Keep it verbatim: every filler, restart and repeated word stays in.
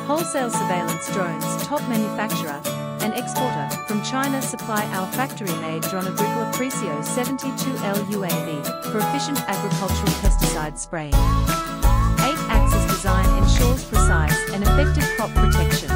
Wholesale Surveillance Drones top manufacturer and exporter from China supply our factory-made Dron Agricola Precio seventy-two L U A V for efficient agricultural pesticide spraying. eight axis design ensures precise and effective crop protection.